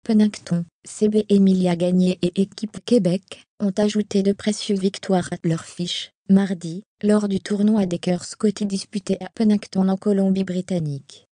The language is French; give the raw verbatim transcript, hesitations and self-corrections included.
Penington, C B Emilia Gagné et Équipe Québec ont ajouté de précieuses victoires à leur fiche, mardi, lors du tournoi des cœurs Scotty disputé à Penington en Colombie-Britannique.